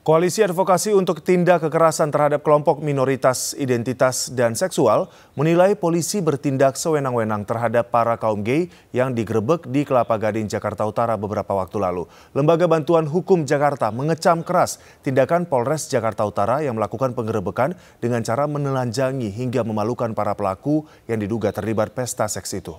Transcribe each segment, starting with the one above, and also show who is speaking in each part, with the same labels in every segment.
Speaker 1: Koalisi Advokasi untuk Tindak Kekerasan terhadap Kelompok Minoritas Identitas dan Seksual menilai polisi bertindak sewenang-wenang terhadap para kaum gay yang digerebek di Kelapa Gading, Jakarta Utara beberapa waktu lalu. Lembaga Bantuan Hukum Jakarta mengecam keras tindakan Polres Jakarta Utara yang melakukan penggerebekan dengan cara menelanjangi hingga memalukan para pelaku yang diduga terlibat pesta seks itu.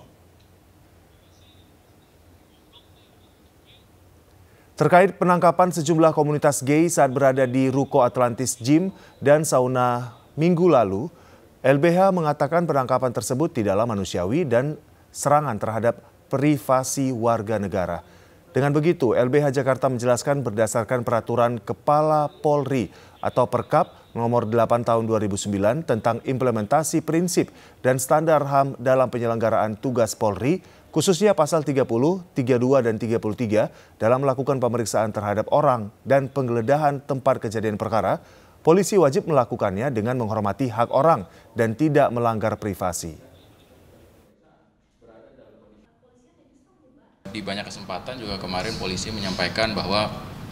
Speaker 1: Terkait penangkapan sejumlah komunitas gay saat berada di Ruko Atlantis Gym dan Sauna minggu lalu, LBH mengatakan penangkapan tersebut tidaklah manusiawi dan serangan terhadap privasi warga negara. Dengan begitu, LBH Jakarta menjelaskan berdasarkan peraturan Kepala Polri atau Perkap nomor 8 tahun 2009 tentang implementasi prinsip dan standar HAM dalam penyelenggaraan tugas Polri, khususnya pasal 30, 32, dan 33 dalam melakukan pemeriksaan terhadap orang dan penggeledahan tempat kejadian perkara, polisi wajib melakukannya dengan menghormati hak orang dan tidak melanggar privasi.
Speaker 2: Di banyak kesempatan juga kemarin polisi menyampaikan bahwa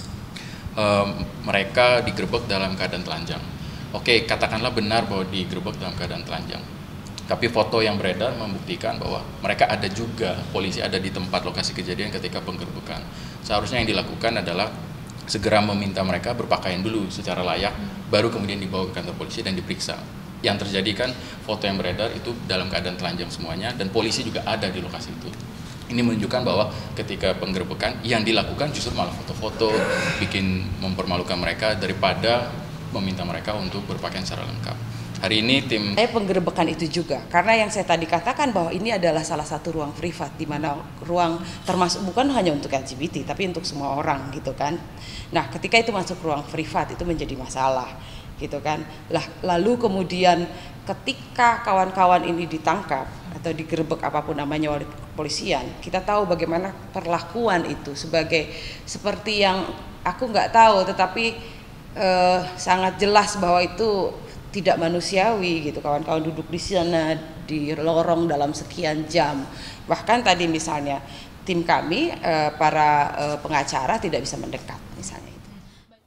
Speaker 2: mereka digerebek dalam keadaan telanjang. Oke, katakanlah benar bahwa digerebek dalam keadaan telanjang. Tapi foto yang beredar membuktikan bahwa mereka ada juga, polisi ada di tempat lokasi kejadian ketika penggerbekan. Seharusnya yang dilakukan adalah segera meminta mereka berpakaian dulu secara layak, baru kemudian dibawa ke kantor polisi dan diperiksa. Yang terjadi kan foto yang beredar itu dalam keadaan telanjang semuanya dan polisi juga ada di lokasi itu. Ini menunjukkan bahwa ketika penggerbekan yang dilakukan justru malah foto-foto, bikin mempermalukan mereka daripada meminta mereka untuk berpakaian secara lengkap. Hari ini tim
Speaker 3: penggerebekan itu juga karena yang saya tadi katakan bahwa ini adalah salah satu ruang privat di mana ruang termasuk bukan hanya untuk LGBT tapi untuk semua orang gitu kan. Nah, ketika itu masuk ruang privat itu menjadi masalah gitu kan. Lalu kemudian ketika kawan-kawan ini ditangkap atau digerebek apapun namanya oleh kepolisian, kita tahu bagaimana perlakuan itu seperti yang aku nggak tahu tetapi sangat jelas bahwa itu tidak manusiawi gitu. Kawan-kawan duduk di sana di lorong dalam sekian jam. Bahkan tadi misalnya tim kami para pengacara tidak bisa mendekat.